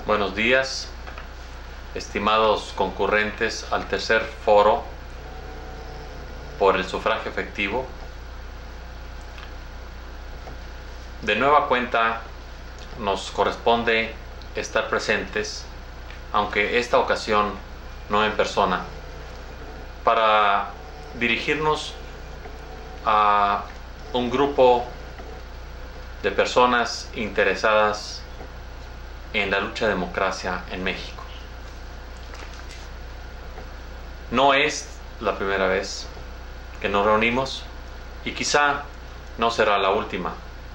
Buenos días, estimados concurrentes al tercer foro por el sufragio efectivo. De nueva cuenta nos corresponde estar presentes, aunque esta ocasión no en persona, para dirigirnos a un grupo de personas interesadas en la lucha de democracia en México. No es la primera vez que nos reunimos y quizá no será la última.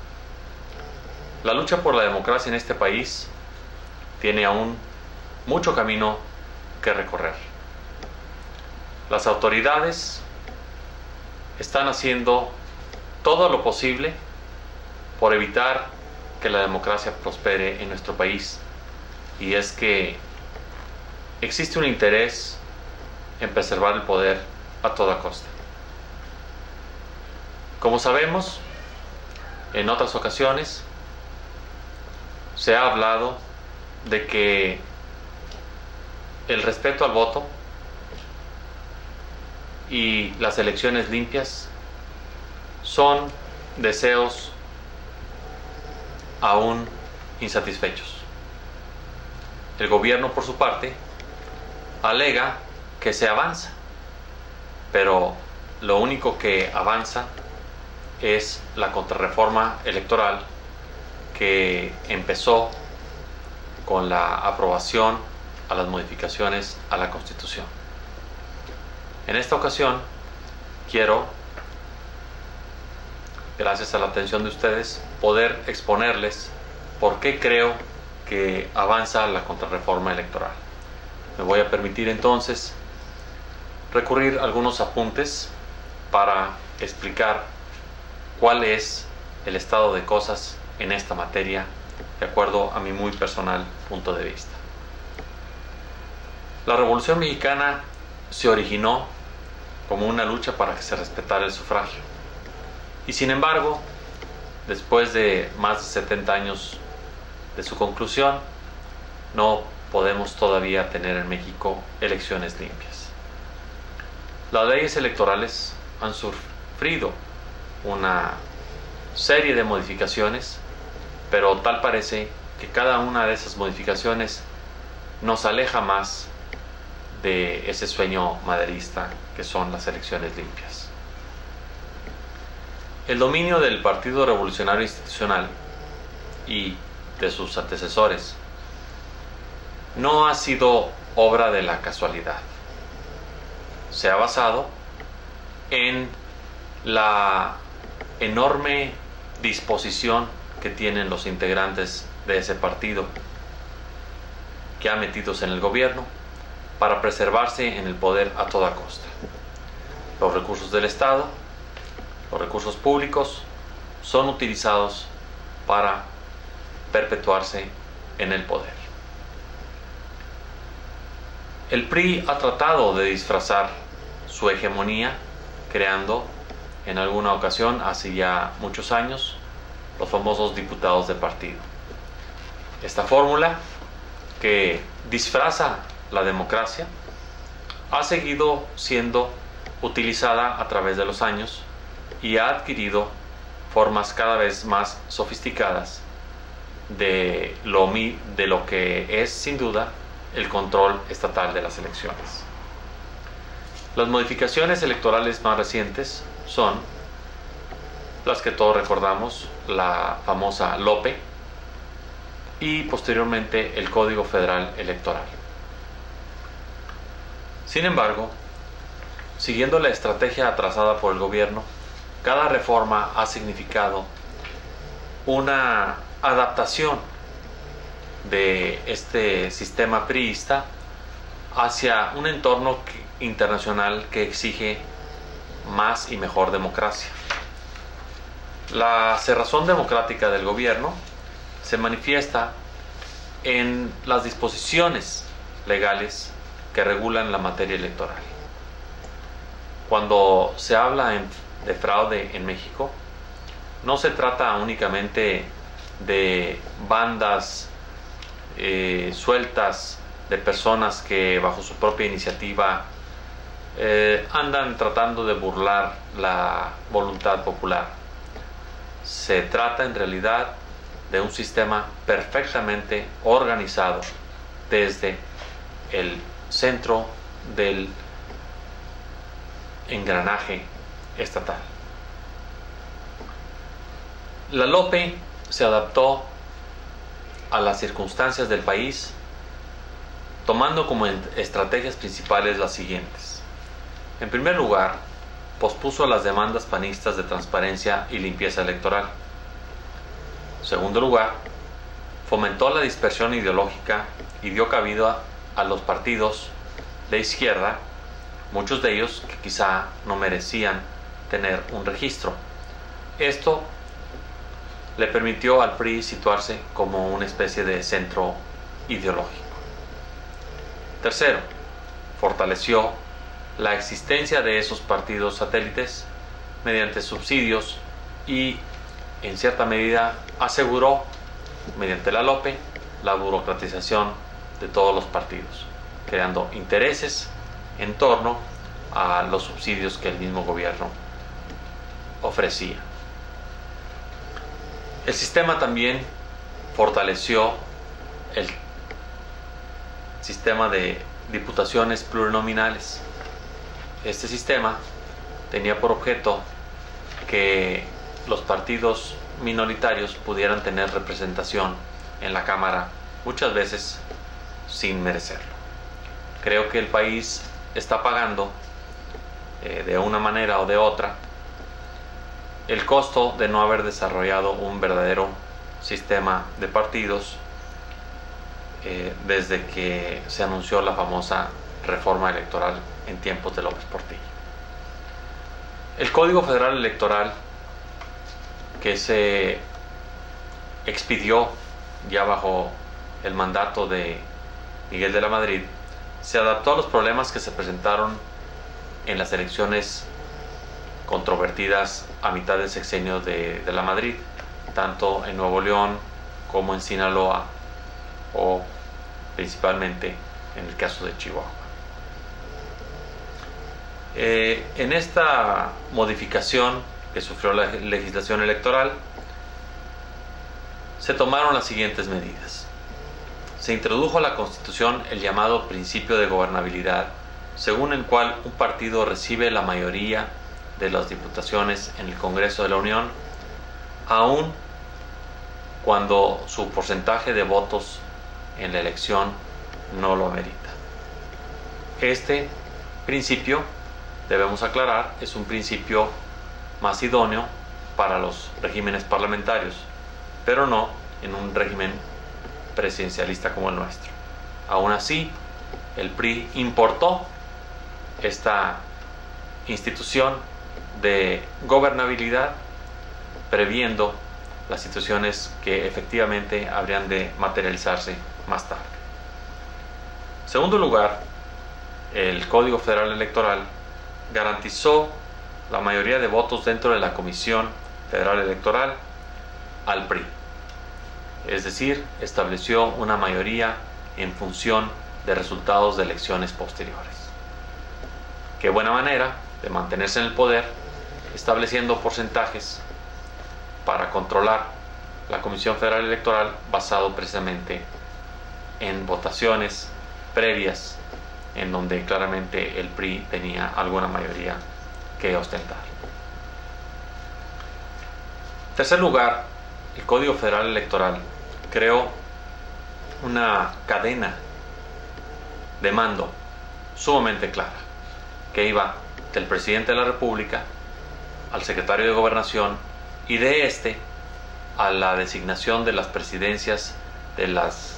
La lucha por la democracia en este país tiene aún mucho camino que recorrer. Las autoridades están haciendo todo lo posible por evitar que la democracia prospere en nuestro país, y es que existe un interés en preservar el poder a toda costa. Como sabemos, en otras ocasiones se ha hablado de que el respeto al voto y las elecciones limpias son deseos aún insatisfechos. El gobierno, por su parte, alega que se avanza, pero lo único que avanza es la contrarreforma electoral que empezó con la aprobación a las modificaciones a la Constitución. En esta ocasión quiero, gracias a la atención de ustedes, poder exponerles por qué creo que avanza la contrarreforma electoral. Me voy a permitir entonces recurrir a algunos apuntes para explicar cuál es el estado de cosas en esta materia, de acuerdo a mi muy personal punto de vista. La Revolución Mexicana se originó como una lucha para que se respetara el sufragio. Y sin embargo, después de más de 70 años de su conclusión, no podemos todavía tener en México elecciones limpias. Las leyes electorales han sufrido una serie de modificaciones, pero tal parece que cada una de esas modificaciones nos aleja más de ese sueño maderista que son las elecciones limpias. El dominio del Partido Revolucionario Institucional y de sus antecesores no ha sido obra de la casualidad. Se ha basado en la enorme disposición que tienen los integrantes de ese partido, ya metidos en el gobierno, para preservarse en el poder a toda costa. Los recursos del Estado, los recursos públicos, son utilizados para perpetuarse en el poder. El PRI ha tratado de disfrazar su hegemonía, creando en alguna ocasión, hace ya muchos años, los famosos diputados de partido. Esta fórmula, que disfraza la democracia, ha seguido siendo utilizada a través de los años y ha adquirido formas cada vez más sofisticadas de lo que es sin duda el control estatal de las elecciones. Las modificaciones electorales más recientes son las que todos recordamos, la famosa LOPE y posteriormente el Código Federal Electoral. Sin embargo, siguiendo la estrategia trazada por el gobierno, cada reforma ha significado una adaptación de este sistema priista hacia un entorno internacional que exige más y mejor democracia. La cerrazón democrática del gobierno se manifiesta en las disposiciones legales que regulan la materia electoral. Cuando se habla de fraude en México, no se trata únicamente de bandas sueltas de personas que bajo su propia iniciativa andan tratando de burlar la voluntad popular. Se trata en realidad de un sistema perfectamente organizado desde el centro del engranaje estatal. La LOPE se adaptó a las circunstancias del país, tomando como estrategias principales las siguientes. En primer lugar, pospuso las demandas panistas de transparencia y limpieza electoral. En segundo lugar, fomentó la dispersión ideológica y dio cabida a los partidos de izquierda, muchos de ellos que quizá no merecían tener un registro. Esto le permitió al PRI situarse como una especie de centro ideológico. Tercero, fortaleció la existencia de esos partidos satélites mediante subsidios y, en cierta medida, aseguró, mediante la LOPE, la burocratización de todos los partidos, creando intereses en torno a los subsidios que el mismo gobierno ofrecía. El sistema también fortaleció el sistema de diputaciones plurinominales. Este sistema tenía por objeto que los partidos minoritarios pudieran tener representación en la Cámara, muchas veces sin merecerlo. Creo que el país está pagando de una manera o de otra el costo de no haber desarrollado un verdadero sistema de partidos desde que se anunció la famosa reforma electoral en tiempos de López Portillo. El Código Federal Electoral, que se expidió ya bajo el mandato de Miguel de la Madrid, se adaptó a los problemas que se presentaron en las elecciones controvertidas a mitad del sexenio de la Madrid, tanto en Nuevo León como en Sinaloa, o principalmente en el caso de Chihuahua. En esta modificación que sufrió la legislación electoral, se tomaron las siguientes medidas. Se introdujo a la Constitución el llamado principio de gobernabilidad, según el cual un partido recibe la mayoría de las diputaciones en el Congreso de la Unión, aun cuando su porcentaje de votos en la elección no lo amerita. Este principio, debemos aclarar, es un principio más idóneo para los regímenes parlamentarios, pero no en un régimen presidencialista como el nuestro. Aún así, el PRI importó esta institución de gobernabilidad, previendo las situaciones que efectivamente habrían de materializarse más tarde. En segundo lugar, el Código Federal Electoral garantizó la mayoría de votos dentro de la Comisión Federal Electoral al PRI. Es decir, estableció una mayoría en función de resultados de elecciones posteriores. Qué buena manera de mantenerse en el poder, estableciendo porcentajes para controlar la Comisión Federal Electoral basado precisamente en votaciones previas en donde claramente el PRI tenía alguna mayoría que ostentar. En tercer lugar, el Código Federal Electoral creó una cadena de mando sumamente clara, que iba del presidente de la República al secretario de Gobernación y de este a la designación de las presidencias de los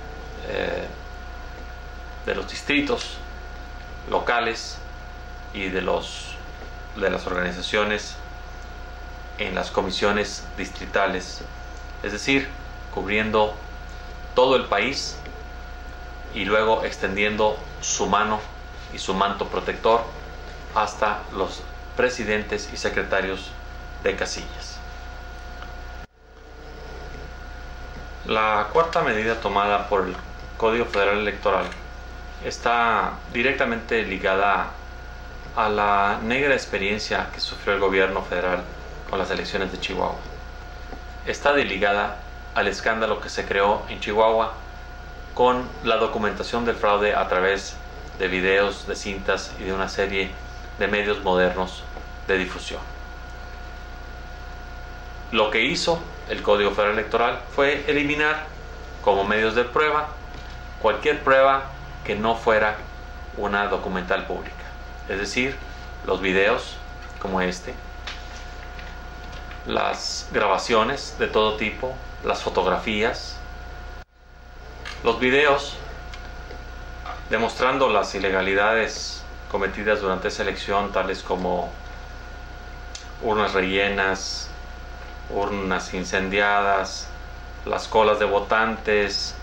distritos locales y de las organizaciones en las comisiones distritales, es decir, cubriendo todo el país y luego extendiendo su mano y su manto protector hasta los presidentes y secretarios de casillas. La cuarta medida tomada por el Código Federal Electoral está directamente ligada a la negra experiencia que sufrió el gobierno federal con las elecciones de Chihuahua. Está ligada al escándalo que se creó en Chihuahua con la documentación del fraude a través de videos, de cintas y de una serie de medios modernos de difusión. Lo que hizo el Código Federal Electoral fue eliminar como medios de prueba cualquier prueba que no fuera una documental pública, es decir, los videos como este, las grabaciones de todo tipo, las fotografías, los videos demostrando las ilegalidades cometidas durante esa elección, tales como urnas rellenas, urnas incendiadas, las colas de votantes.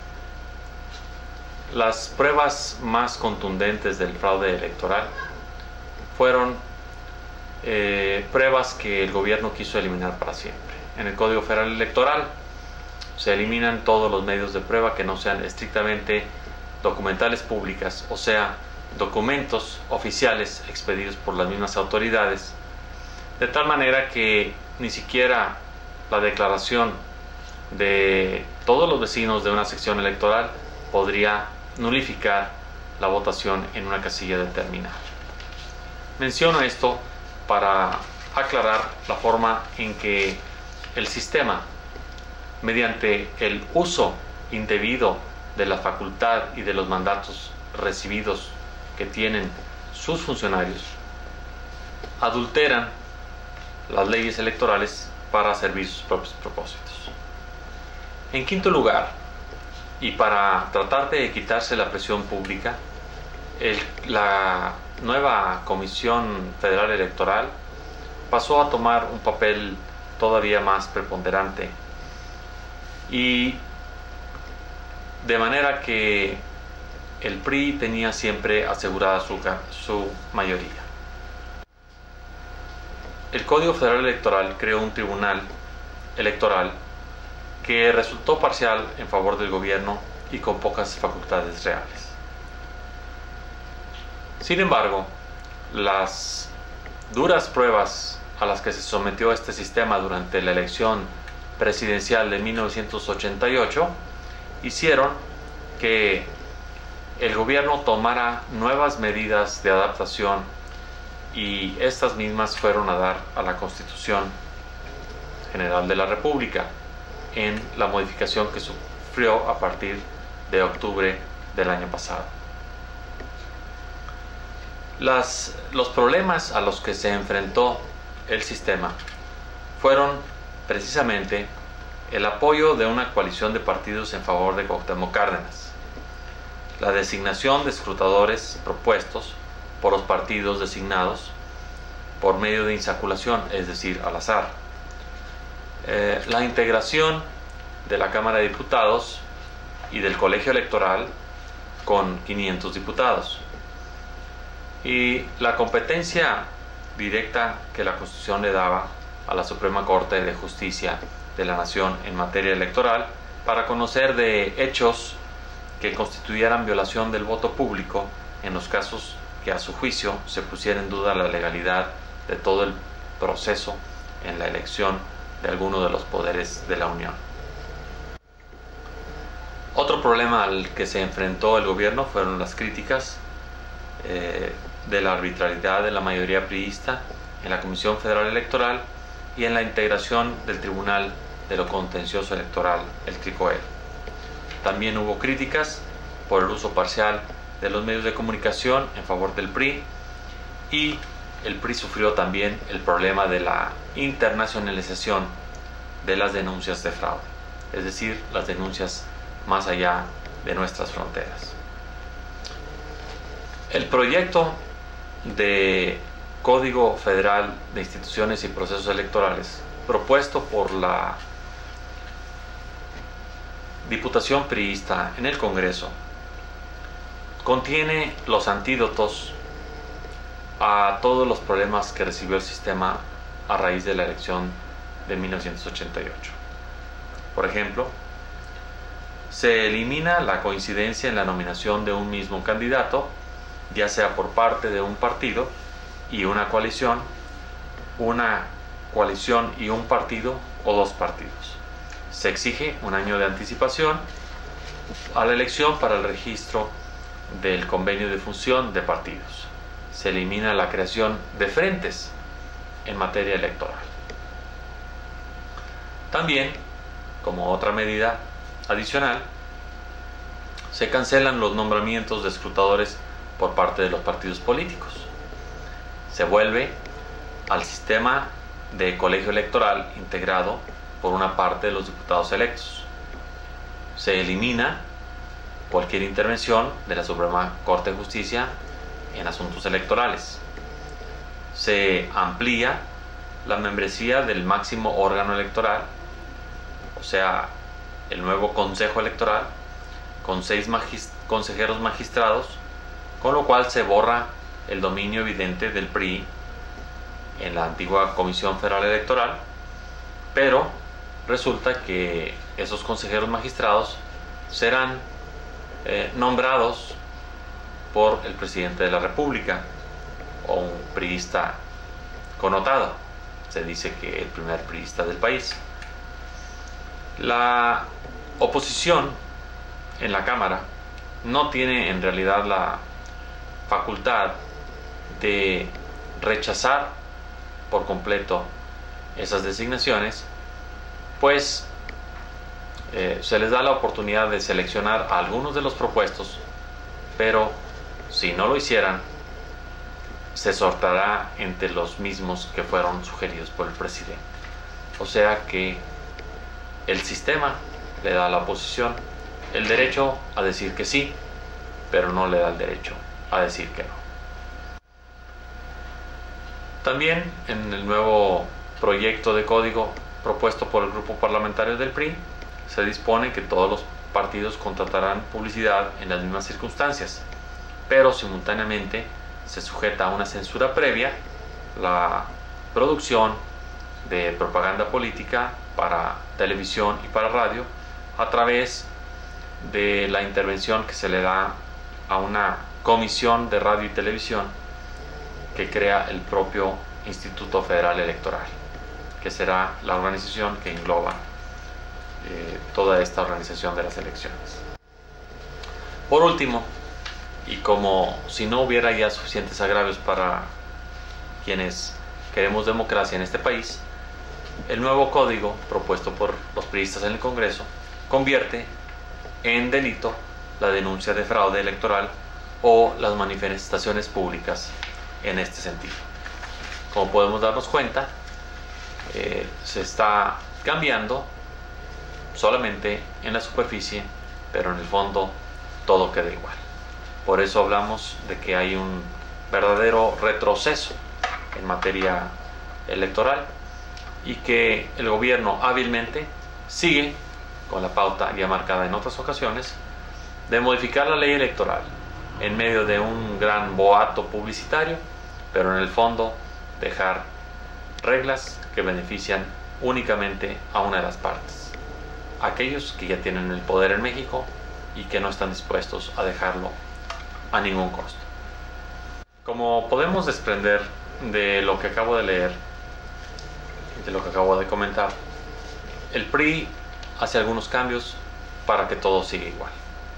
Las pruebas más contundentes del fraude electoral fueron pruebas que el gobierno quiso eliminar para siempre. En el Código Federal Electoral se eliminan todos los medios de prueba que no sean estrictamente documentales públicas, o sea, documentos oficiales expedidos por las mismas autoridades, de tal manera que ni siquiera la declaración de todos los vecinos de una sección electoral podría nulificar la votación en una casilla determinada. Menciono esto para aclarar la forma en que el sistema, mediante el uso indebido de la facultad y de los mandatos recibidos que tienen sus funcionarios, adulteran las leyes electorales para servir sus propios propósitos. En quinto lugar, y para tratar de quitarse la presión pública, la nueva Comisión Federal Electoral pasó a tomar un papel todavía más preponderante, y de manera que el PRI tenía siempre asegurada su mayoría. El Código Federal Electoral creó un tribunal electoral que resultó parcial en favor del gobierno y con pocas facultades reales. Sin embargo, las duras pruebas a las que se sometió este sistema durante la elección presidencial de 1988 hicieron que el gobierno tomara nuevas medidas de adaptación, y estas mismas fueron a dar a la Constitución General de la República en la modificación que sufrió a partir de octubre del año pasado. Los problemas a los que se enfrentó el sistema fueron precisamente el apoyo de una coalición de partidos en favor de Cuauhtémoc Cárdenas, la designación de escrutadores propuestos por los partidos designados por medio de insaculación, es decir, al azar, la integración de la Cámara de Diputados y del Colegio Electoral con 500 diputados, y la competencia directa que la Constitución le daba a la Suprema Corte de Justicia de la Nación en materia electoral para conocer de hechos que constituyeran violación del voto público en los casos que a su juicio se pusiera en duda la legalidad de todo el proceso en la elección de alguno de los poderes de la Unión. Otro problema al que se enfrentó el gobierno fueron las críticas de la arbitrariedad de la mayoría priista en la Comisión Federal Electoral y en la integración del Tribunal de lo Contencioso Electoral, el TRICOEL. También hubo críticas por el uso parcial de los medios de comunicación en favor del PRI, y el PRI sufrió también el problema de la internacionalización de las denuncias de fraude, es decir, las denuncias más allá de nuestras fronteras. El proyecto de Código Federal de Instituciones y Procesos Electorales, propuesto por la Diputación priista en el Congreso, contiene los antídotos a todos los problemas que recibió el sistema a raíz de la elección de 1988. Por ejemplo, Se elimina la coincidencia en la nominación de un mismo candidato, ya sea por parte de un partido y una coalición y un partido o dos partidos. Se exige un año de anticipación a la elección para el registro del convenio de fusión de partidos. Se elimina la creación de frentes en materia electoral. También, como otra medida adicional, se cancelan los nombramientos de escrutadores por parte de los partidos políticos. Se vuelve al sistema de colegio electoral integrado por una parte de los diputados electos. Se elimina cualquier intervención de la Suprema Corte de Justicia en asuntos electorales. Se amplía la membresía del máximo órgano electoral, o sea, el nuevo Consejo Electoral, con 6 consejeros magistrados, con lo cual se borra el dominio evidente del PRI en la antigua Comisión Federal Electoral, pero resulta que esos consejeros magistrados serán nombrados por el presidente de la República o un priista connotado. Se dice que el primer priista del país. La oposición en la Cámara no tiene en realidad la facultad de rechazar por completo esas designaciones, pues se les da la oportunidad de seleccionar a algunos de los propuestos, pero si no lo hicieran, se sorteará entre los mismos que fueron sugeridos por el presidente. O sea que el sistema le da a la oposición el derecho a decir que sí, pero no le da el derecho a decir que no. También en el nuevo proyecto de código propuesto por el grupo parlamentario del PRI, se dispone que todos los partidos contratarán publicidad en las mismas circunstancias, pero simultáneamente se sujeta a una censura previa la producción de propaganda política para televisión y para radio a través de la intervención que se le da a una comisión de radio y televisión que crea el propio Instituto Federal Electoral, que será la organización que engloba toda esta organización de las elecciones. Por último, y como si no hubiera ya suficientes agravios para quienes queremos democracia en este país, el nuevo código propuesto por los priistas en el Congreso convierte en delito la denuncia de fraude electoral o las manifestaciones públicas en este sentido. Como podemos darnos cuenta, se está cambiando solamente en la superficie, pero en el fondo todo queda igual. Por eso hablamos de que hay un verdadero retroceso en materia electoral y que el gobierno hábilmente sigue con la pauta ya marcada en otras ocasiones de modificar la ley electoral en medio de un gran boato publicitario, pero en el fondo dejar reglas que benefician únicamente a una de las partes, aquellos que ya tienen el poder en México y que no están dispuestos a dejarlo a ningún costo. Como podemos desprender de lo que acabo de leer, de lo que acabo de comentar, el PRI hace algunos cambios para que todo siga igual.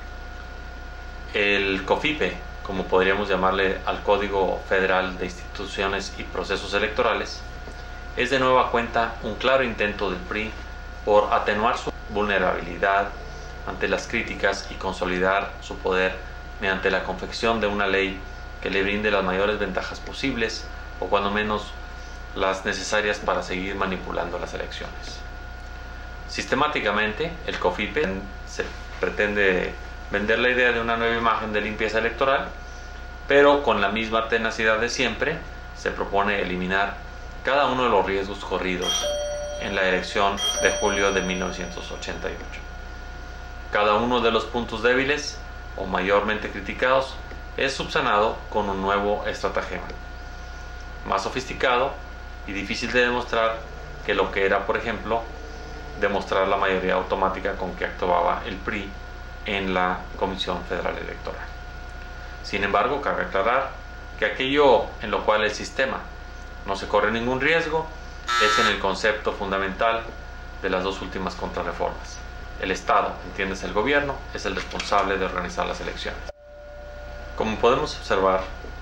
El COFIPE, como podríamos llamarle al Código Federal de Instituciones y Procesos Electorales, es de nueva cuenta un claro intento del PRI por atenuar su vulnerabilidad ante las críticas y consolidar su poder mediante la confección de una ley que le brinde las mayores ventajas posibles, o cuando menos las necesarias para seguir manipulando las elecciones. Sistemáticamente, el COFIPE se pretende vender la idea de una nueva imagen de limpieza electoral, pero con la misma tenacidad de siempre se propone eliminar cada uno de los riesgos corridos en la elección de julio de 1988. Cada uno de los puntos débiles o mayormente criticados es subsanado con un nuevo estratagema, más sofisticado y difícil de demostrar que lo que era, por ejemplo, demostrar la mayoría automática con que actuaba el PRI en la Comisión Federal Electoral. Sin embargo, cabe aclarar que aquello en lo cual el sistema no se corre ningún riesgo es en el concepto fundamental de las dos últimas contrarreformas. El Estado, entiéndase el gobierno, es el responsable de organizar las elecciones. Como podemos observar,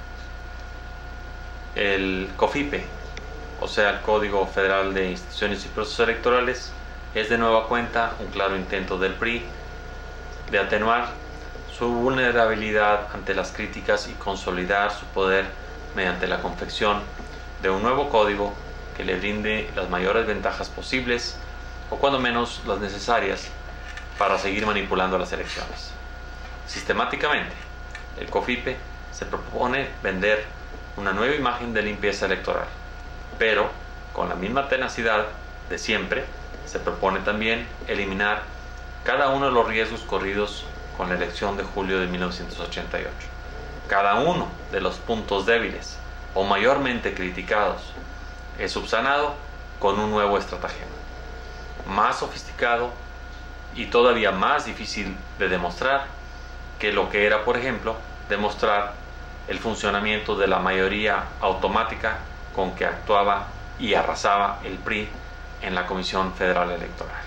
el COFIPE, o sea, el Código Federal de Instituciones y Procesos Electorales, es de nueva cuenta un claro intento del PRI de atenuar su vulnerabilidad ante las críticas y consolidar su poder mediante la confección de un nuevo código que le brinde las mayores ventajas posibles, o cuando menos las necesarias, para seguir manipulando las elecciones. Sistemáticamente, el COFIPE se propone vender una nueva imagen de limpieza electoral, pero con la misma tenacidad de siempre, se propone también eliminar cada uno de los riesgos corridos con la elección de julio de 1988. Cada uno de los puntos débiles o mayormente criticados es subsanado con un nuevo estratagema, más sofisticado y todavía más difícil de demostrar que lo que era, por ejemplo, demostrar el funcionamiento de la mayoría automática con que actuaba y arrasaba el PRI en la Comisión Federal Electoral.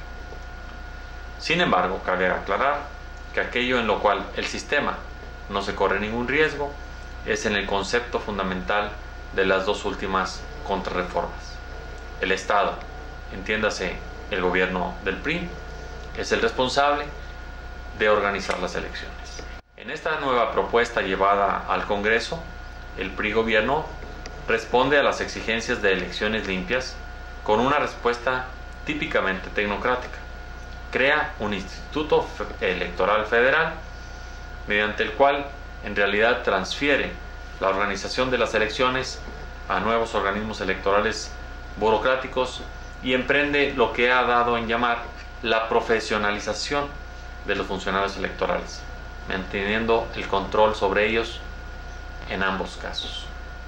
Sin embargo, cabe aclarar que aquello en lo cual el sistema no se corre ningún riesgo es en el concepto fundamental de las dos últimas contrarreformas. El Estado, entiéndase el gobierno del PRI, es el responsable de organizar las elecciones. En esta nueva propuesta llevada al Congreso, el PRI gobierno responde a las exigencias de elecciones limpias con una respuesta típicamente tecnocrática. Crea un Instituto Electoral Federal mediante el cual en realidad transfiere la organización de las elecciones a nuevos organismos electorales burocráticos y emprende lo que ha dado en llamar la profesionalización de los funcionarios electorales, manteniendo el control sobre ellos en ambos casos.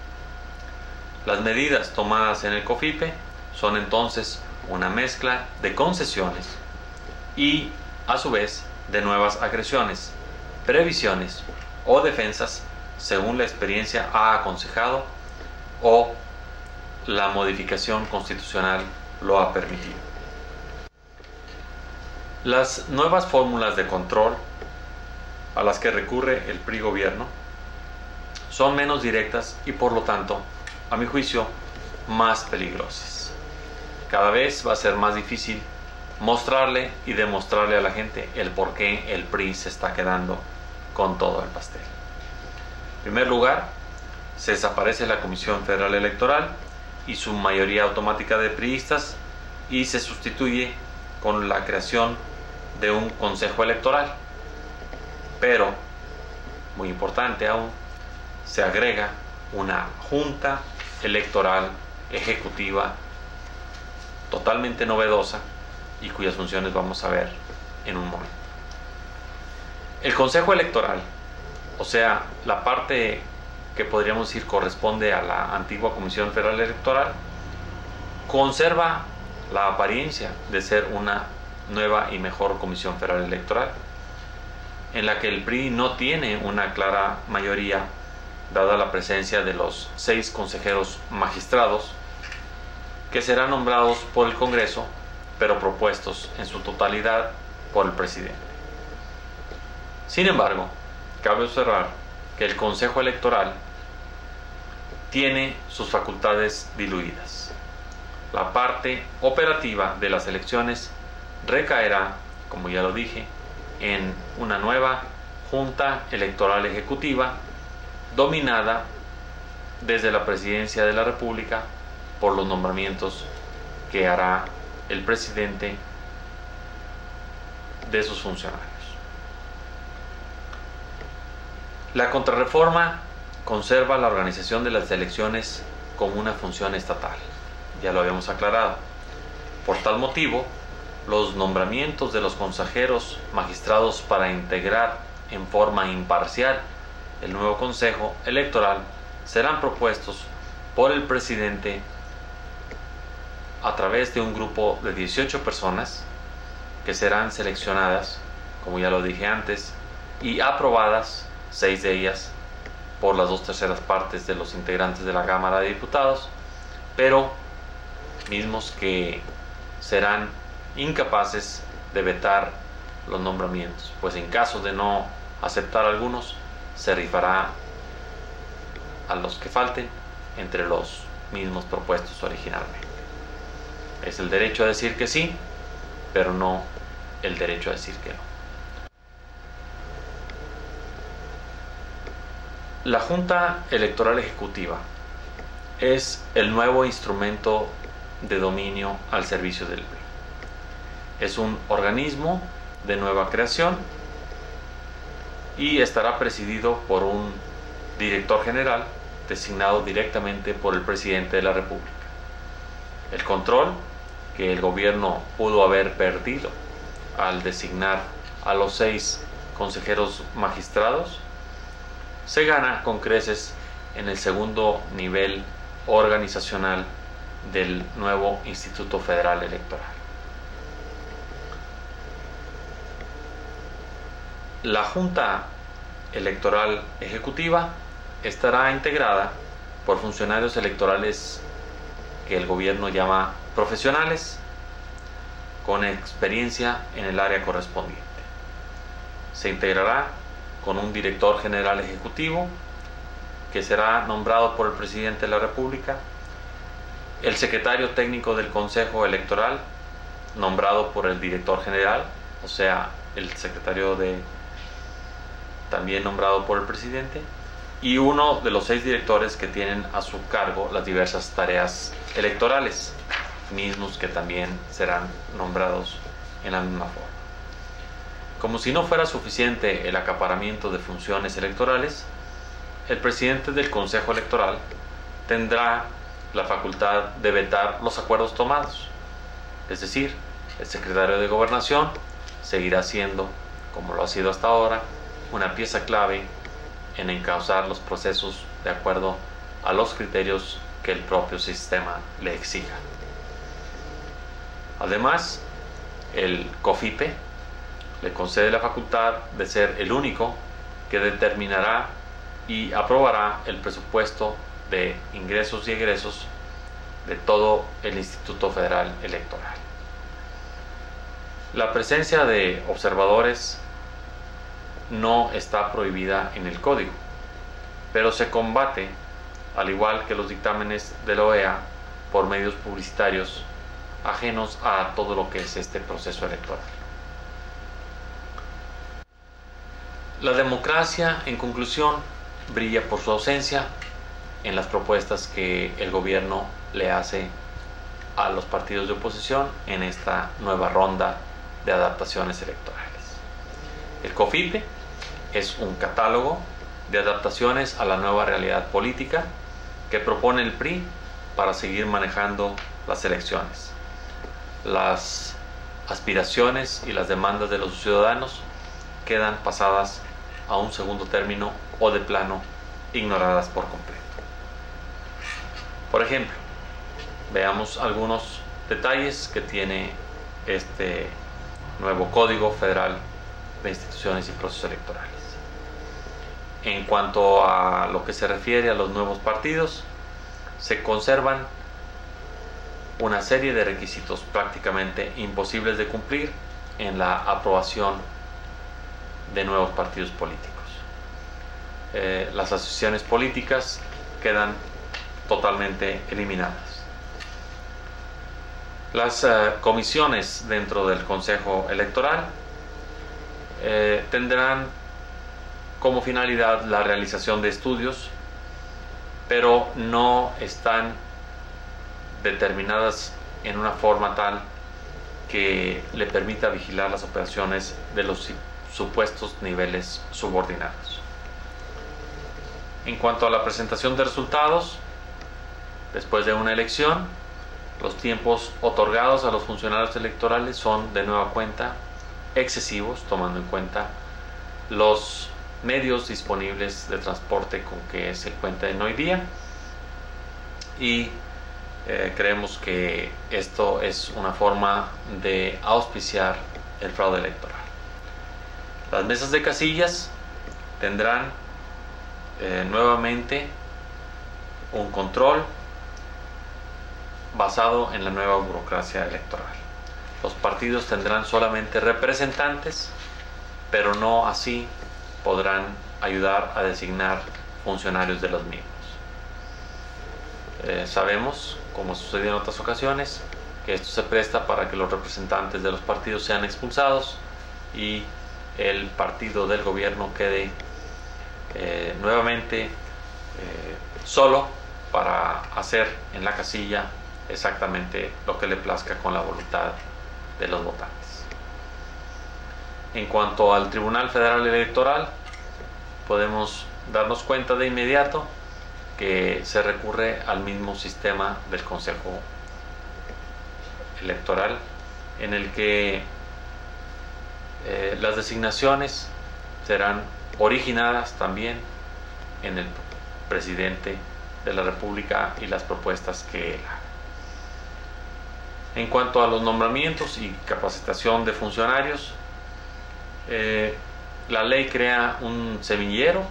Las medidas tomadas en el COFIPE son entonces una mezcla de concesiones y, a su vez, de nuevas agresiones, previsiones o defensas según la experiencia ha aconsejado o la modificación constitucional lo ha permitido. Las nuevas fórmulas de control a las que recurre el PRI gobierno son menos directas y, por lo tanto, a mi juicio, más peligrosas. Cada vez va a ser más difícil mostrarle y demostrarle a la gente el por qué el PRI se está quedando con todo el pastel. En primer lugar, se desaparece la Comisión Federal Electoral y su mayoría automática de priistas y se sustituye con la creación de un Consejo Electoral. Pero, muy importante aún, se agrega una Junta Electoral Ejecutiva totalmente novedosa y cuyas funciones vamos a ver en un momento. El Consejo Electoral, o sea, la parte que podríamos decir corresponde a la antigua Comisión Federal Electoral, conserva la apariencia de ser una nueva y mejor Comisión Federal Electoral, en la que el PRI no tiene una clara mayoría, dada la presencia de los 6 consejeros magistrados que serán nombrados por el Congreso, pero propuestos en su totalidad por el presidente. Sin embargo, cabe observar que el Consejo Electoral tiene sus facultades diluidas. La parte operativa de las elecciones recaerá, como ya lo dije, en una nueva Junta Electoral Ejecutiva dominada desde la Presidencia de la República por los nombramientos que hará el presidente de sus funcionarios. La contrarreforma conserva la organización de las elecciones como una función estatal, ya lo habíamos aclarado. Por tal motivo, los nombramientos de los consejeros magistrados para integrar en forma imparcial el nuevo Consejo Electoral serán propuestos por el presidente a través de un grupo de 18 personas que serán seleccionadas como ya lo dije antes, y aprobadas 6 de ellas por las 2/3 partes de los integrantes de la Cámara de Diputados, pero mismos que serán incapaces de vetar los nombramientos, pues en caso de no aceptar algunos, se rifará a los que falten entre los mismos propuestos originalmente. Es el derecho a decir que sí, pero no el derecho a decir que no. La Junta Electoral Ejecutiva es el nuevo instrumento de dominio al servicio del PRI. Es un organismo de nueva creación y estará presidido por un director general designado directamente por el presidente de la República. El control que el gobierno pudo haber perdido al designar a los 6 consejeros magistrados se gana con creces en el segundo nivel organizacional del nuevo Instituto Federal Electoral. La Junta Electoral Ejecutiva estará integrada por funcionarios electorales que el gobierno llama profesionales con experiencia en el área correspondiente. Se integrará con un director general ejecutivo que será nombrado por el presidente de la República, el secretario técnico del Consejo Electoral nombrado por el director general, o sea, el secretario también nombrado por el presidente, y uno de los 6 directores que tienen a su cargo las diversas tareas electorales, mismos que también serán nombrados en la misma forma. Como si no fuera suficiente el acaparamiento de funciones electorales, el presidente del Consejo Electoral tendrá la facultad de vetar los acuerdos tomados. Es decir, el secretario de Gobernación seguirá siendo, como lo ha sido hasta ahora, una pieza clave en encauzar los procesos de acuerdo a los criterios que el propio sistema le exija. Además, el COFIPE le concede la facultad de ser el único que determinará y aprobará el presupuesto de ingresos y egresos de todo el Instituto Federal Electoral. La presencia de observadores no está prohibida en el código, pero se combate, al igual que los dictámenes de la OEA, por medios publicitarios ajenos a todo lo que es este proceso electoral. La democracia, en conclusión, brilla por su ausencia en las propuestas que el gobierno le hace a los partidos de oposición en esta nueva ronda de adaptaciones electorales. El COFIPE es un catálogo de adaptaciones a la nueva realidad política que propone el PRI para seguir manejando las elecciones. Las aspiraciones y las demandas de los ciudadanos quedan pasadas a un segundo término o de plano ignoradas por completo. Por ejemplo, veamos algunos detalles que tiene este nuevo Código Federal de Instituciones y Procesos Electorales. En cuanto a lo que se refiere a los nuevos partidos, se conservan una serie de requisitos prácticamente imposibles de cumplir en la aprobación de nuevos partidos políticos. Las asociaciones políticas quedan totalmente eliminadas. Las comisiones dentro del Consejo Electoral tendrán como finalidad la realización de estudios, pero no están determinadas en una forma tal que le permita vigilar las operaciones de los supuestos niveles subordinados. En cuanto a la presentación de resultados, después de una elección, los tiempos otorgados a los funcionarios electorales son de nueva cuenta excesivos, tomando en cuenta los medios disponibles de transporte con que se cuentan hoy día, y creemos que esto es una forma de auspiciar el fraude electoral. Las mesas de casillas tendrán nuevamente un control basado en la nueva burocracia electoral. Los partidos tendrán solamente representantes, pero no así podrán ayudar a designar funcionarios de los mismos. Sabemos, como sucedió en otras ocasiones, que esto se presta para que los representantes de los partidos sean expulsados y el partido del gobierno quede nuevamente solo para hacer en la casilla exactamente lo que le plazca con la voluntad de los votantes. En cuanto al Tribunal Federal Electoral, podemos darnos cuenta de inmediato que se recurre al mismo sistema del Consejo Electoral, en el que las designaciones serán originadas también en el presidente de la República y las propuestas que él haga. En cuanto a los nombramientos y capacitación de funcionarios, la ley crea un semillero,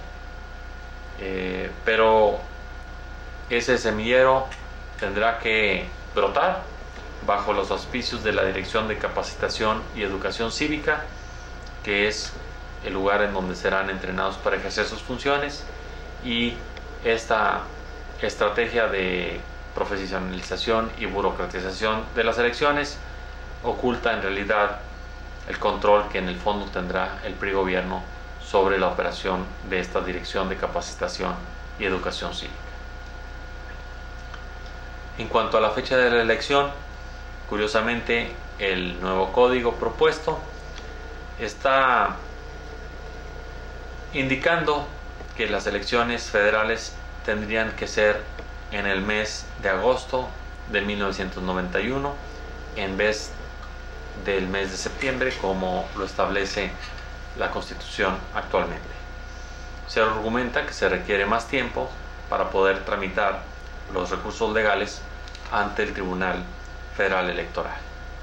pero ese semillero tendrá que brotar bajo los auspicios de la Dirección de Capacitación y Educación Cívica, que es el lugar en donde serán entrenados para ejercer sus funciones, y esta estrategia de profesionalización y burocratización de las elecciones oculta en realidad el control que en el fondo tendrá el PRI gobierno sobre la operación de esta Dirección de Capacitación y Educación Cívica. En cuanto a la fecha de la elección, curiosamente el nuevo código propuesto está indicando que las elecciones federales tendrían que ser en el mes de agosto de 1991 en vez del mes de septiembre, como lo establece la Constitución actualmente. Se argumenta que se requiere más tiempo para poder tramitar los recursos legales ante el Tribunal Federal Electoral.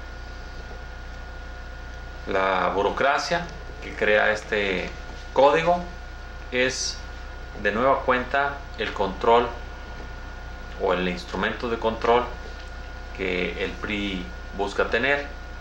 La burocracia que crea este código es de nueva cuenta el control o el instrumento de control que el PRI busca tener,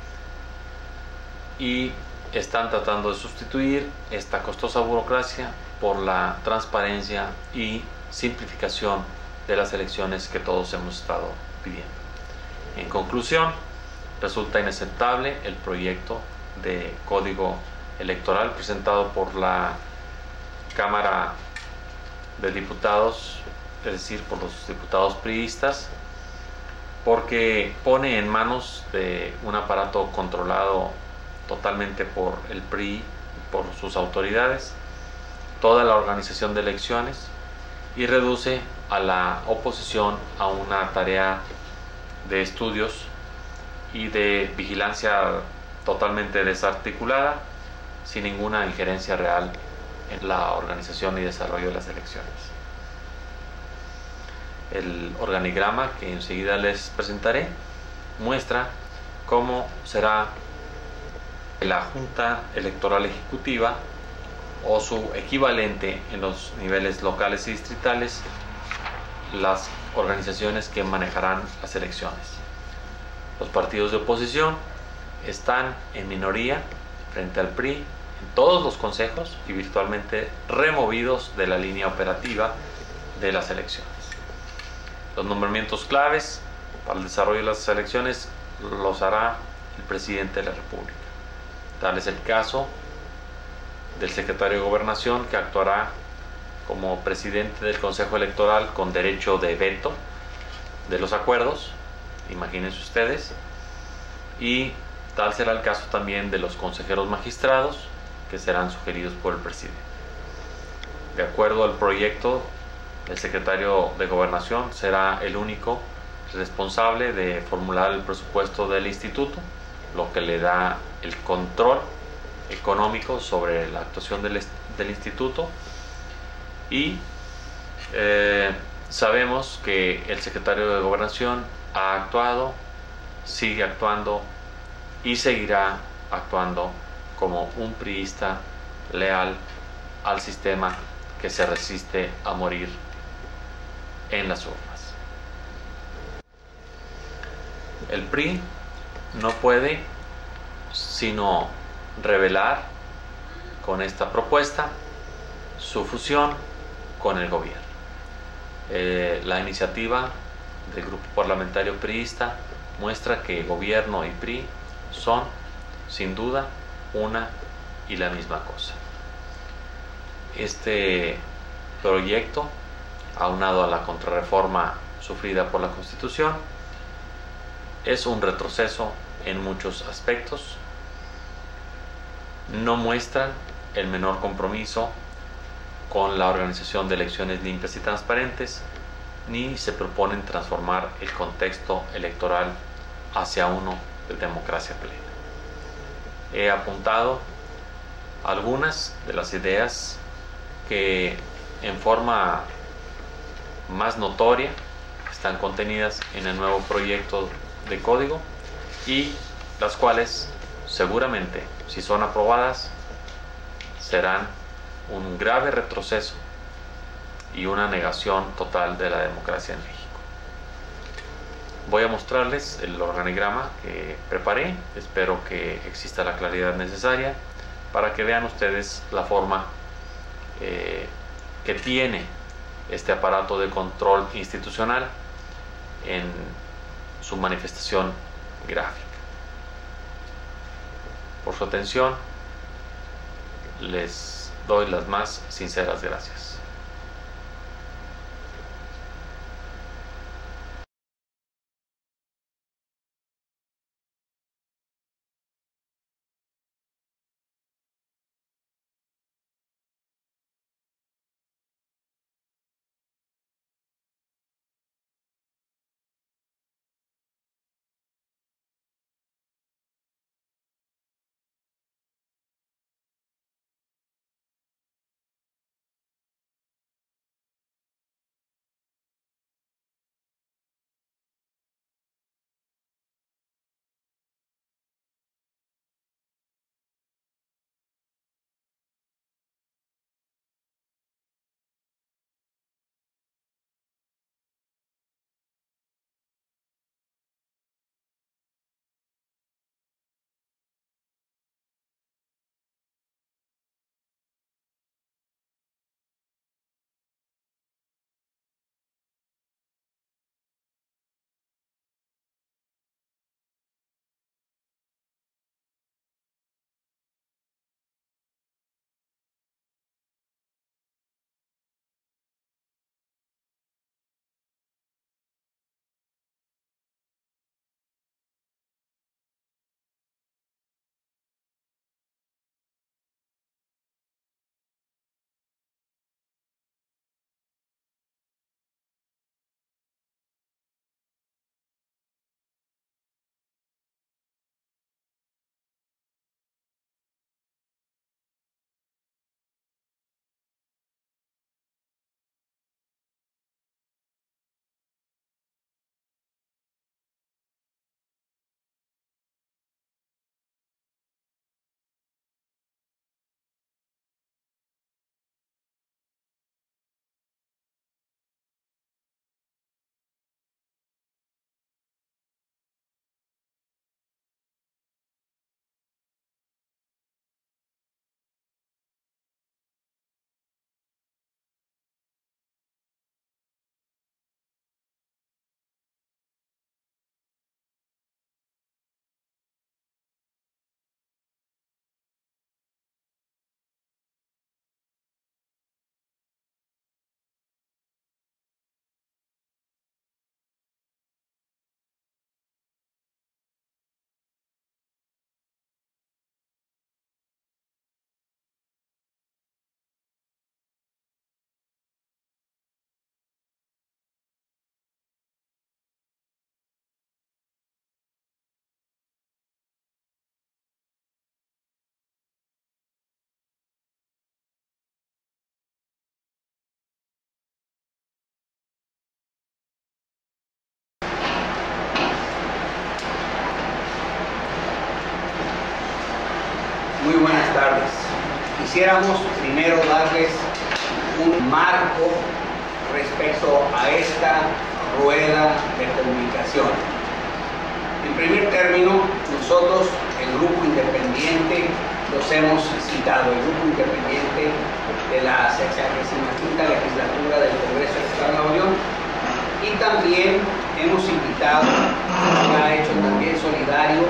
y están tratando de sustituir esta costosa burocracia por la transparencia y simplificación de las elecciones que todos hemos estado pidiendo. En conclusión, resulta inaceptable el proyecto de código electoral presentado por la Cámara de Diputados, es decir, por los diputados priistas, porque pone en manos de un aparato controlado totalmente por el PRI, por sus autoridades, toda la organización de elecciones, y reduce a la oposición a una tarea de estudios y de vigilancia totalmente desarticulada, sin ninguna injerencia real en la organización y desarrollo de las elecciones. El organigrama que enseguida les presentaré muestra cómo será la Junta Electoral Ejecutiva o su equivalente en los niveles locales y distritales, las organizaciones que manejarán las elecciones. Los partidos de oposición están en minoría frente al PRI en todos los consejos y virtualmente removidos de la línea operativa de las elecciones. Los nombramientos claves para el desarrollo de las elecciones los hará el presidente de la República. Tal es el caso del secretario de Gobernación, que actuará como presidente del Consejo Electoral con derecho de veto de los acuerdos, imagínense ustedes, y tal será el caso también de los consejeros magistrados, que serán sugeridos por el presidente. De acuerdo al proyecto, el secretario de Gobernación será el único responsable de formular el presupuesto del instituto, lo que le da el control económico sobre la actuación del instituto, y sabemos que el secretario de Gobernación ha actuado, sigue actuando y seguirá actuando como un priista leal al sistema que se resiste a morir en las urnas. El PRI no puede sino revelar con esta propuesta su fusión con el gobierno. La iniciativa del grupo parlamentario priista muestra que gobierno y PRI son sin duda una y la misma cosa. Este proyecto, aunado a la contrarreforma sufrida por la Constitución, es un retroceso en muchos aspectos. No muestran el menor compromiso con la organización de elecciones limpias y transparentes, ni se proponen transformar el contexto electoral hacia uno de democracia plena. He apuntado algunas de las ideas que en forma más notoria están contenidas en el nuevo proyecto de código y las cuales seguramente, si son aprobadas, serán un grave retroceso y una negación total de la democracia en México. Voy a mostrarles el organigrama que preparé. Espero que exista la claridad necesaria para que vean ustedes la forma que tiene este aparato de control institucional en su manifestación gráfica. Por su atención, les doy las más sinceras gracias. Muy buenas tardes. Quisiéramos primero darles un marco respecto a esta rueda de comunicación. En primer término, nosotros, el Grupo Independiente, los hemos citado, el Grupo Independiente de la 65ª Legislatura del Congreso del Estado de Nuevo León, y también hemos invitado, ha hecho también solidario,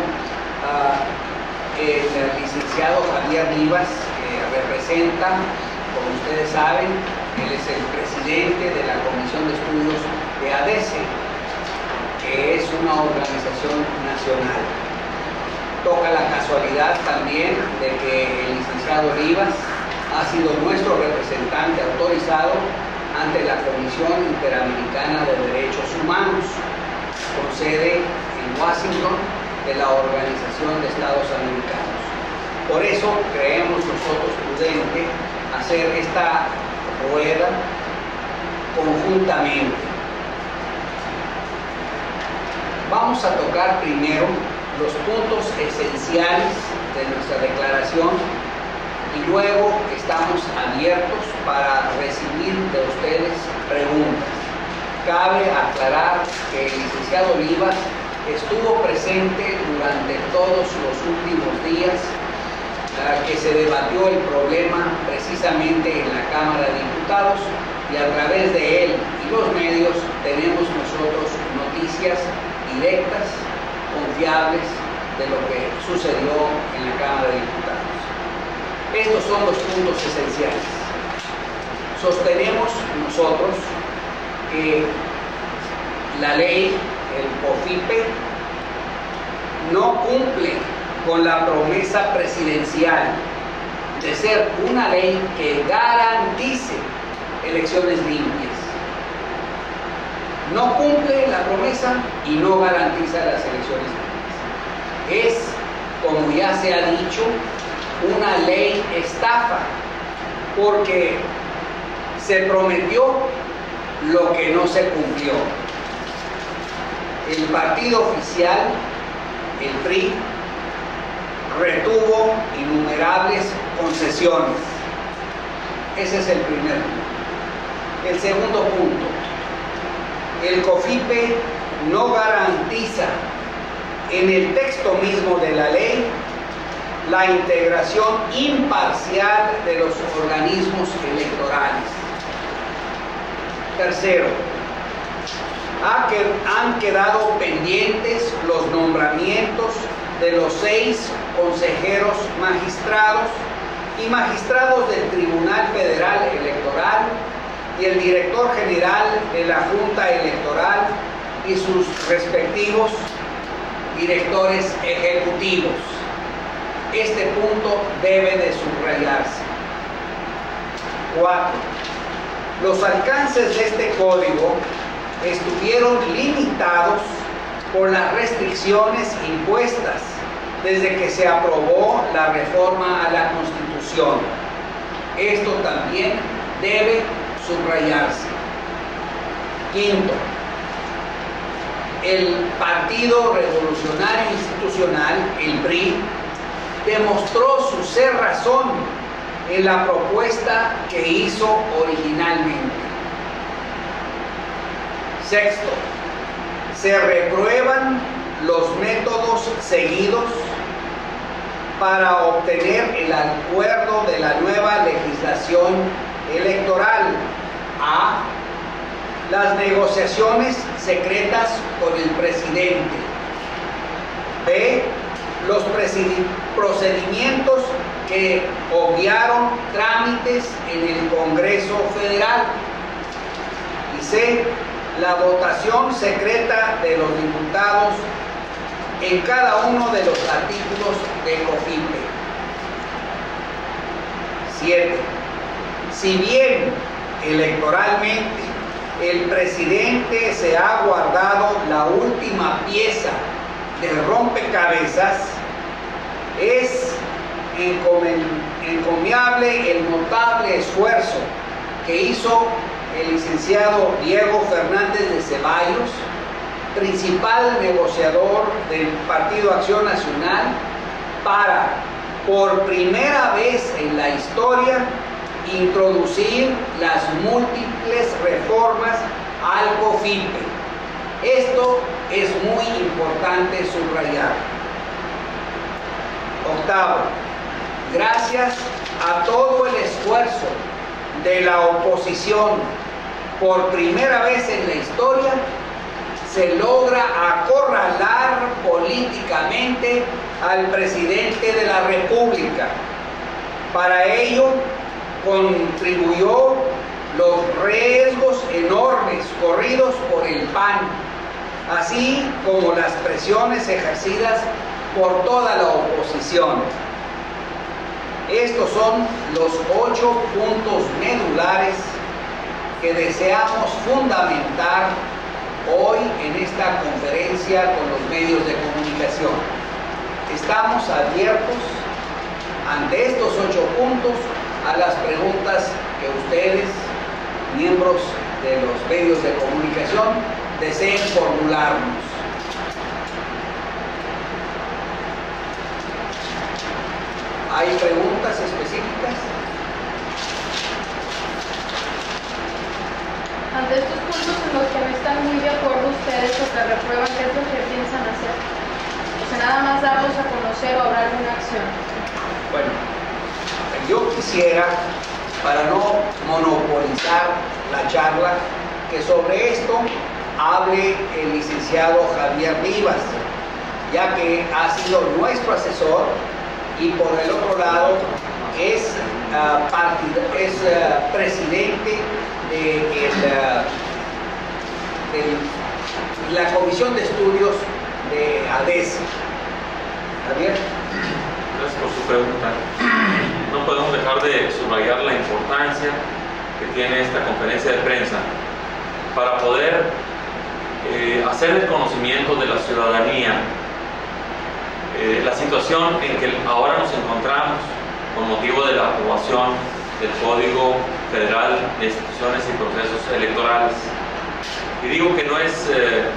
el licenciado Javier Rivas, que representa, como ustedes saben, él es el presidente de la Comisión de Estudios de ADECE, que es una organización nacional. Toca la casualidad también de que el licenciado Rivas ha sido nuestro representante autorizado ante la Comisión Interamericana de Derechos Humanos, con sede en Washington, de la Organización de Estados Americanos. Por eso creemos nosotros prudente hacer esta rueda conjuntamente. Vamos a tocar primero los puntos esenciales de nuestra declaración y luego estamos abiertos para recibir de ustedes preguntas. Cabe aclarar que el licenciado Rivas estuvo presente durante todos los últimos días que se debatió el problema precisamente en la Cámara de Diputados, y a través de él y los medios tenemos nosotros noticias directas, confiables de lo que sucedió en la Cámara de Diputados. Estos son los puntos esenciales. Sostenemos nosotros que la ley, el COFIPE, no cumple con la promesa presidencial de ser una ley que garantice elecciones limpias. No cumple la promesa y no garantiza las elecciones limpias. Es, como ya se ha dicho, una ley estafa, porque se prometió lo que no se cumplió. El partido oficial, el PRI, retuvo innumerables concesiones. Ese es el primer punto. El segundo punto, el COFIPE no garantiza en el texto mismo de la ley la integración imparcial de los organismos electorales. Tercero, han quedado pendientes los nombramientos de los 6 consejeros magistrados y magistrados del Tribunal Federal Electoral y el director general de la Junta Electoral y sus respectivos directores ejecutivos. Este punto debe de subrayarse. 4. Los alcances de este código estuvieron limitados por las restricciones impuestas desde que se aprobó la reforma a la Constitución. Esto también debe subrayarse. 5. El Partido Revolucionario Institucional, el PRI, demostró su cerrazón en la propuesta que hizo originalmente. 6. Se reprueban los métodos seguidos para obtener el acuerdo de la nueva legislación electoral. A. Las negociaciones secretas con el presidente. B. Los procedimientos que obviaron trámites en el Congreso Federal. Y C. La votación secreta de los diputados en cada uno de los artículos de COFIPE. 7. Si bien electoralmente el presidente se ha guardado la última pieza del rompecabezas, es encomiable el notable esfuerzo que hizo el licenciado Diego Fernández de Ceballos, principal negociador del Partido Acción Nacional, para, por primera vez en la historia historia, introducir las múltiples reformas al COFIPE. Esto es muy importante subrayar. Octavo, gracias a todo el esfuerzo de la oposición, por primera vez en la historia, se logra acorralar políticamente al presidente de la República. Para ello, contribuyó los riesgos enormes corridos por el PAN, así como las presiones ejercidas por toda la oposición. Estos son los 8 puntos medulares que deseamos fundamentar hoy en esta conferencia con los medios de comunicación. Estamos abiertos ante estos 8 puntos a las preguntas que ustedes, miembros de los medios de comunicación, deseen formularnos. ¿Hay preguntas específicas? Ante estos puntos en los que no están muy de acuerdo ustedes o que reprueban, ¿qué es lo que piensan hacer? O sea, nada más darlos a conocer o habrá alguna acción. Bueno, yo quisiera, para no monopolizar la charla, que sobre esto hable el licenciado Javier Rivas, ya que ha sido nuestro asesor y por el otro lado es presidente de la Comisión de Estudios de ADESE. Javier. Gracias por su pregunta. No podemos dejar de subrayar la importancia que tiene esta conferencia de prensa para poder hacer el conocimiento de la ciudadanía la situación en que ahora nos encontramos con motivo de la aprobación del Código Federal de Instituciones y Procesos Electorales. Y digo que no es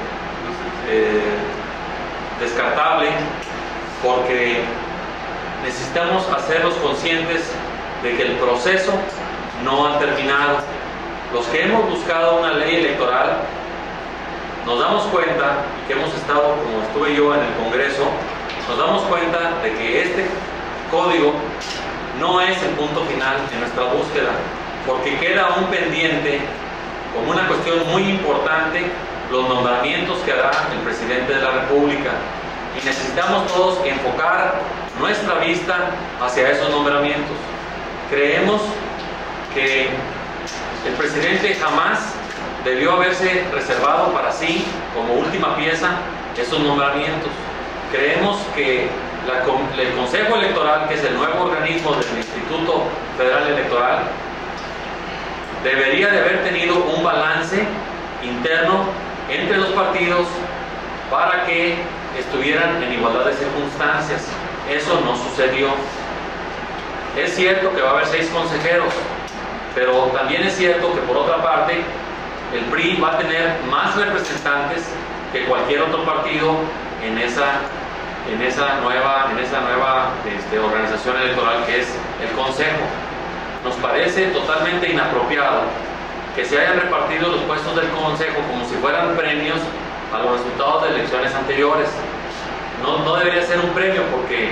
descartable porque necesitamos hacerlos conscientes de que el proceso no ha terminado. Los que hemos buscado una ley electoral nos damos cuenta, que hemos estado, como estuve yo en el Congreso, nos damos cuenta de que este código no es el punto final en nuestra búsqueda, porque queda aún pendiente, como una cuestión muy importante, los nombramientos que hará el presidente de la República. Y necesitamos todos enfocar nuestra vista hacia esos nombramientos. Creemos que el presidente jamás debió haberse reservado para sí, como última pieza, esos nombramientos. Creemos que el Consejo Electoral, que es el nuevo organismo del Instituto Federal Electoral, debería de haber tenido un balance interno entre los partidos para que estuvieran en igualdad de circunstancias. Eso no sucedió. Es cierto que va a haber 6 consejeros, pero también es cierto que por otra parte el PRI va a tener más representantes que cualquier otro partido en esa nueva organización electoral que es el Consejo. Nos parece totalmente inapropiado que se hayan repartido los puestos del Consejo como si fueran premios a los resultados de elecciones anteriores. No debería ser un premio porque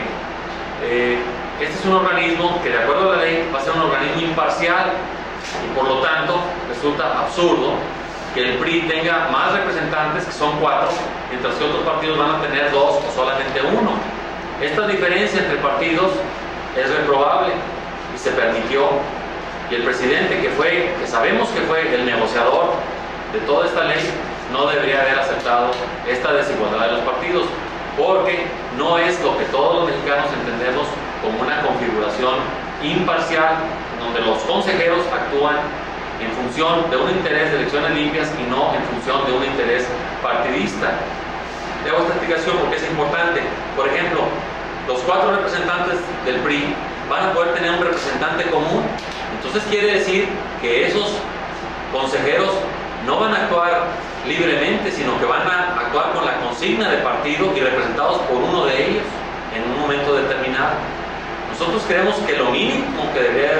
este es un organismo que, de acuerdo a la ley, va a ser un organismo imparcial y por lo tanto resulta absurdo que el PRI tenga más representantes, que son 4, mientras que otros partidos van a tener 2 o solamente 1. Esta diferencia entre partidos es reprobable y se permitió. Y el presidente, que sabemos que fue el negociador de toda esta ley, no debería haber aceptado esta desigualdad de los partidos, porque no es lo que todos los mexicanos entendemos como una configuración imparcial, donde los consejeros actúan en función de un interés de elecciones limpias y no en función de un interés partidista. Le hago esta explicación porque es importante. Por ejemplo, los 4 representantes del PRI van a poder tener un representante común. Entonces quiere decir que esos consejeros no van a actuar libremente, sino que van a actuar con la consigna de partido y representados por uno de ellos en un momento determinado. Nosotros creemos que lo mínimo que debería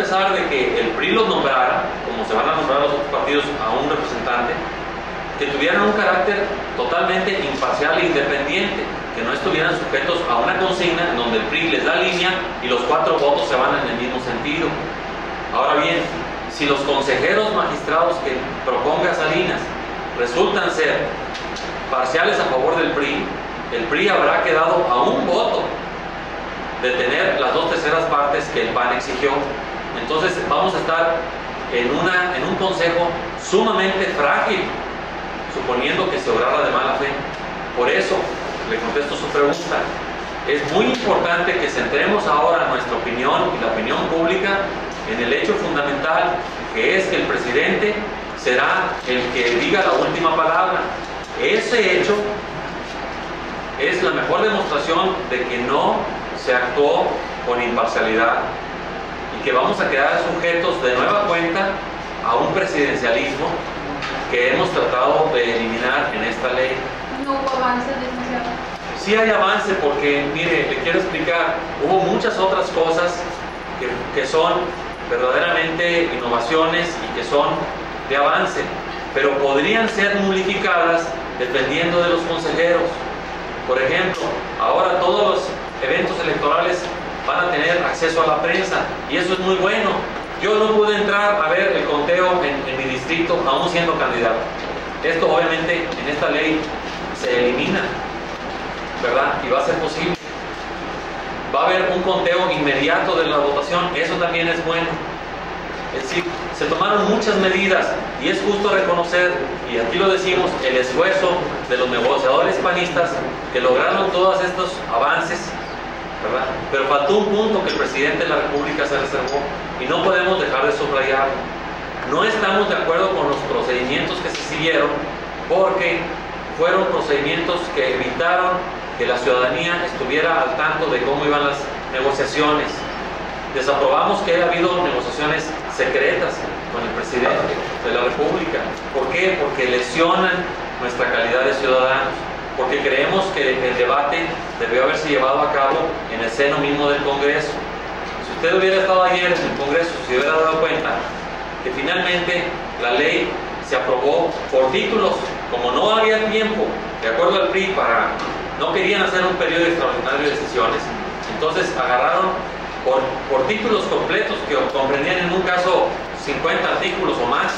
pesar de que el PRI los nombrara, como se van a nombrar los otros partidos, a un representante, que tuvieran un carácter totalmente imparcial e independiente, que no estuvieran sujetos a una consigna en donde el PRI les da línea y los 4 votos se van en el mismo sentido. Ahora bien, si los consejeros magistrados que proponga Salinas resultan ser parciales a favor del PRI habrá quedado a un voto de tener las 2/3 partes que el PAN exigió. Entonces vamos a estar en un consejo sumamente frágil, suponiendo que se obrara de mala fe. Por eso, le contesto su pregunta, es muy importante que centremos ahora nuestra opinión y la opinión pública en el hecho fundamental, que es que el presidente será el que diga la última palabra. Ese hecho es la mejor demostración de que no se actuó con imparcialidad y que vamos a quedar sujetos de nueva cuenta a un presidencialismo que hemos tratado de eliminar en esta ley. ¿No hubo avances, licenciado? Sí hay avance porque, mire, le quiero explicar, hubo muchas otras cosas que son verdaderamente innovaciones y que son de avance, pero podrían ser nulificadas dependiendo de los consejeros. Por ejemplo, ahora todos los eventos electorales van a tener acceso a la prensa y eso es muy bueno. Yo no pude entrar a ver el conteo en mi distrito aún siendo candidato. Esto obviamente en esta ley se elimina, ¿verdad? Y va a ser posible. Va a haber un conteo inmediato de la votación, eso también es bueno. Es decir, se tomaron muchas medidas y es justo reconocer, y aquí lo decimos, el esfuerzo de los negociadores panistas que lograron todos estos avances, ¿verdad? Pero faltó un punto que el presidente de la República se reservó y no podemos dejar de subrayar. No estamos de acuerdo con los procedimientos que se siguieron porque fueron procedimientos que evitaron que la ciudadanía estuviera al tanto de cómo iban las negociaciones. Desaprobamos que haya habido negociaciones secretas con el presidente de la República. ¿Por qué? Porque lesionan nuestra calidad de ciudadanos, porque creemos que el debate debió haberse llevado a cabo en el seno mismo del Congreso. Si usted hubiera estado ayer en el Congreso, se hubiera dado cuenta que finalmente la ley se aprobó por títulos. Como no había tiempo, de acuerdo al PRI, no querían hacer un periodo extraordinario de sesiones, entonces agarraron por títulos completos que comprendían en un caso 50 artículos o más,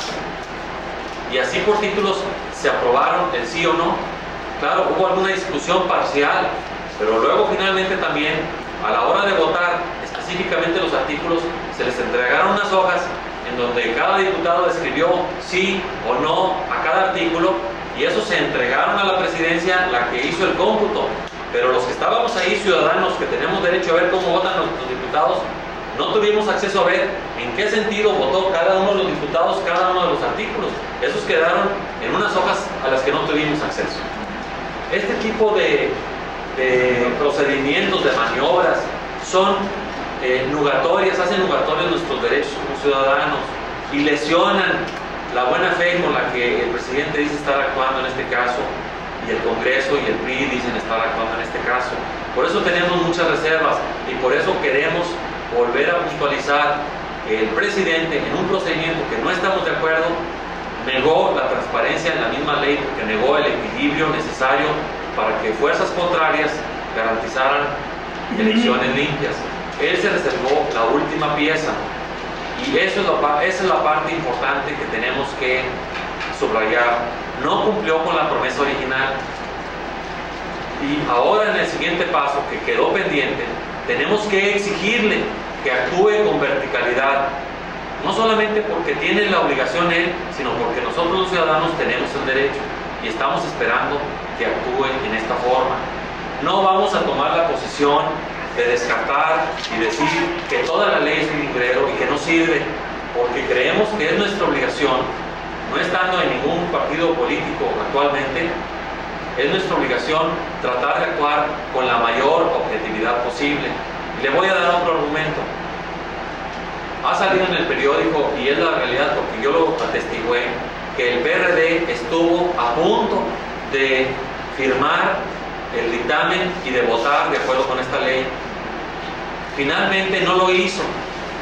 y así por títulos se aprobaron el sí o no. Claro, hubo alguna discusión parcial, pero luego finalmente también a la hora de votar específicamente los artículos se les entregaron unas hojas en donde cada diputado escribió sí o no a cada artículo, y eso se entregaron a la presidencia, la que hizo el cómputo. Pero los que estábamos ahí, ciudadanos, que tenemos derecho a ver cómo votan los diputados, no tuvimos acceso a ver en qué sentido votó cada uno de los diputados cada uno de los artículos. Esos quedaron en unas hojas a las que no tuvimos acceso. Este tipo de procedimientos, de maniobras, son nugatorias, hacen nugatorios nuestros derechos como ciudadanos y lesionan la buena fe con la que el presidente dice estar actuando en este caso, y el Congreso y el PRI dicen estar actuando en este caso. Por eso tenemos muchas reservas y por eso queremos volver a puntualizar que el presidente, en un procedimiento que no estamos de acuerdo, negó la transparencia en la misma ley, porque negó el equilibrio necesario para que fuerzas contrarias garantizaran elecciones limpias. Él se reservó la última pieza y esa es la parte importante que tenemos que subrayar. No cumplió con la promesa original y ahora en el siguiente paso que quedó pendiente tenemos que exigirle que actúe con verticalidad, no solamente porque tiene la obligación él, sino porque nosotros los ciudadanos tenemos el derecho y estamos esperando que actúe en esta forma. No vamos a tomar la posición de descartar y decir que toda la ley es un librero y que no sirve, porque creemos que es nuestra obligación, no estando en ningún partido político actualmente, es nuestra obligación tratar de actuar con la mayor objetividad posible. Y le voy a dar otro argumento. Ha salido en el periódico, y es la realidad porque yo lo atestigué, que el PRD estuvo a punto de firmar el dictamen y de votar de acuerdo con esta ley. Finalmente no lo hizo.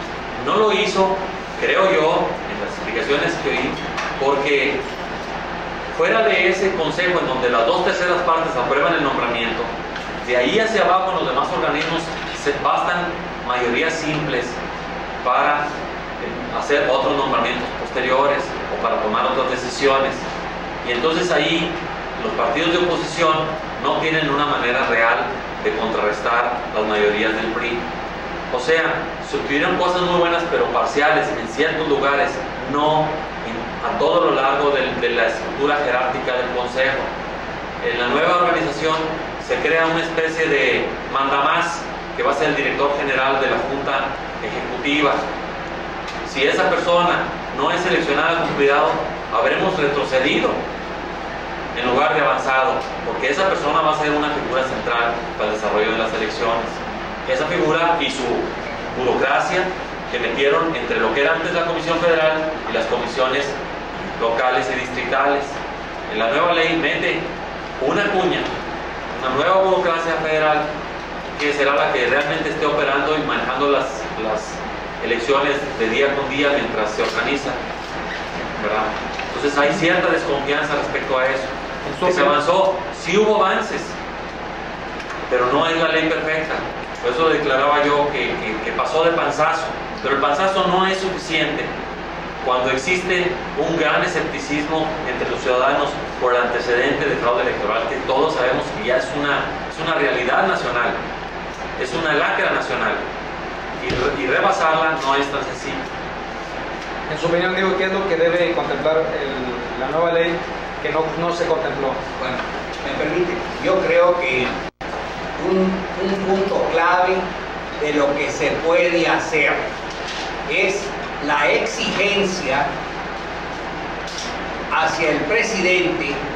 no lo hizo, creo yo, en las explicaciones que oí, porque fuera de ese consejo en donde las 2/3 partes aprueban el nombramiento, de ahí hacia abajo en los demás organismos bastan mayorías simples para hacer otros nombramientos posteriores o para tomar otras decisiones. Y entonces ahí los partidos de oposición no tienen una manera real de contrarrestar las mayorías del PRI. O sea, se obtuvieron cosas muy buenas pero parciales en ciertos lugares, no a todo lo largo de la estructura jerárquica del Consejo. En la nueva organización se crea una especie de mandamás que va a ser el director general de la Junta Ejecutiva. Si esa persona no es seleccionada con cuidado, habremos retrocedido en lugar de avanzado, porque esa persona va a ser una figura central para el desarrollo de las elecciones. Esa figura y su burocracia que metieron entre lo que era antes la Comisión Federal y las comisiones locales y distritales. En la nueva ley mete una cuña, una nueva burocracia federal que será la que realmente esté operando y manejando las elecciones de día con día mientras se organiza, ¿verdad? Entonces hay cierta desconfianza respecto a eso. Que se avanzó, sí hubo avances, pero no es la ley perfecta. Por eso declaraba yo que pasó de panzazo, pero el panzazo no es suficiente cuando existe un gran escepticismo entre los ciudadanos por el antecedente de fraude electoral, que todos sabemos que ya es una realidad nacional, es una lacra nacional, y rebasarla no es tan sencillo. En su opinión, digo, ¿qué es lo que debe contemplar la nueva ley que no se contempló? Bueno, me permite, yo creo que un punto clave de lo que se puede hacer es la exigencia hacia el presidente